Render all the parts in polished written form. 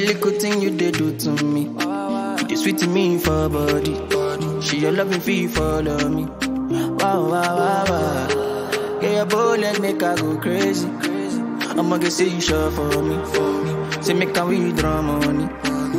little thing you did do to me. You sweet to me for body. She your loving fee follow me. Wow, wow, wow, wow. Get your bullet, make her go crazy. I'ma get say you sure for me. Say make her withdraw money.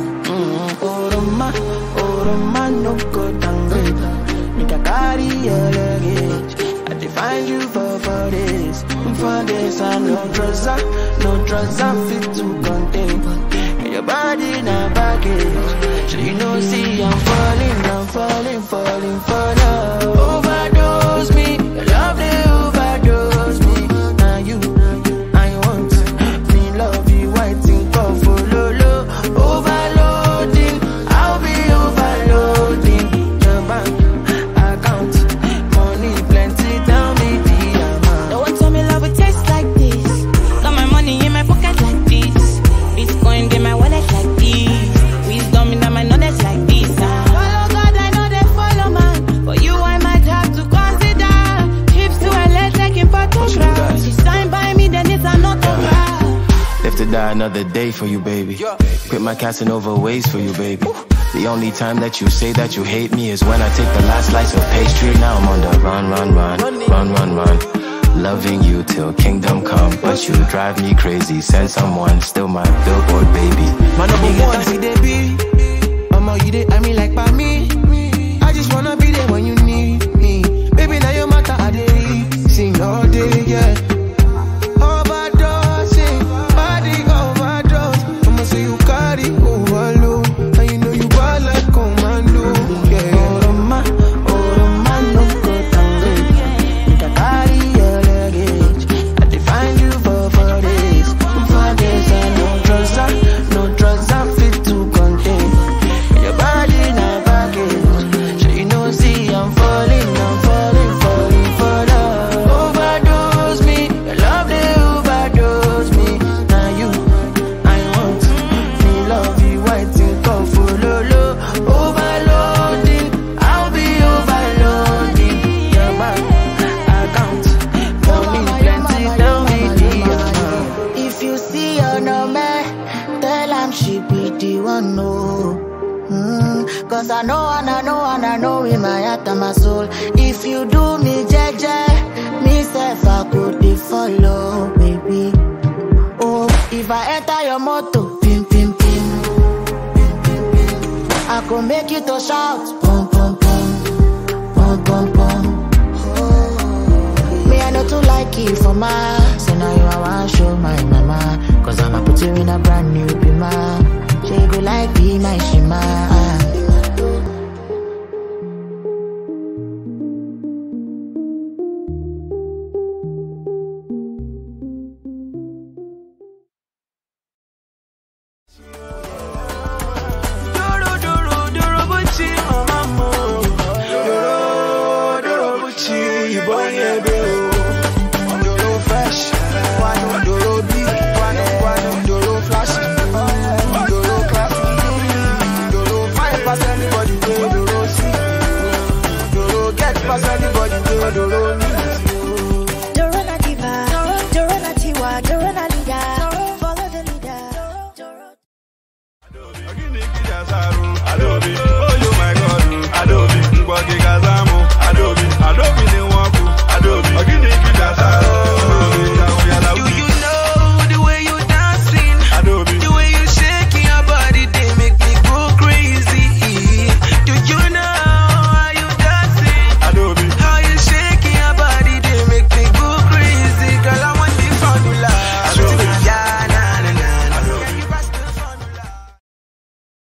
Oroma, Oroma, no go downgrade. Make her carry your luggage. I define you for days. For days, I no trouser fit to contain. Your body na baggage. So you know, see I'm falling for love. Overdose me, your love they overdose me. Now you, I want me love you, waiting for follow. Overloading, I'll be overloading. Your bank account, money plenty, tell me the amount. Don't tell me love would taste like this. Got my money in my pocket like this. Bitcoin in my wallet like this. Wisdom in my knowledge like this. Follow God, I know they follow man. For you, I might have to consider. Trips to LA taking photographs. She signed by me, then it's an autograph. Live to die another day for you, baby. Quit my Casanova ways for you, baby. The only time that you say that you hate me is when I take the last slice of pastry. Now I'm on the run. Loving you till kingdom come, but you drive me crazy. Send someone, still my billboard baby. My number one, see they be. Mama, you dey I mean like by me. I just wanna be there when you need me. Baby, now your matter I dey sing all day, yeah. Overdosing, body overdose. I'ma say you carry overload, and you know you ball like commando, yeah. Oroma, no go downgrade. You can carry your luggage. I define you for days. For days, I no trouser fit to contain. Your body na baggage. So you know, see I'm falling for love. Overdose me, your love they overdose me. Now you, I want me love you, waiting for follow. Overloading, I'll be overloading. Your bank account, money plenty, tell me the amount. If you see her no man, tell him she be the one, no. Cause I know in my heart and my soul. If you do me jeje, me self I could be follow, baby. Oh, if I enter your motor, pim pim pim, I could make you to shout, pum pum pum, pum pum pum. Me I know too like you for my, so now you I want show my mama. Cause I'ma put you in a brand new bima. She go like be my shima. Anybody,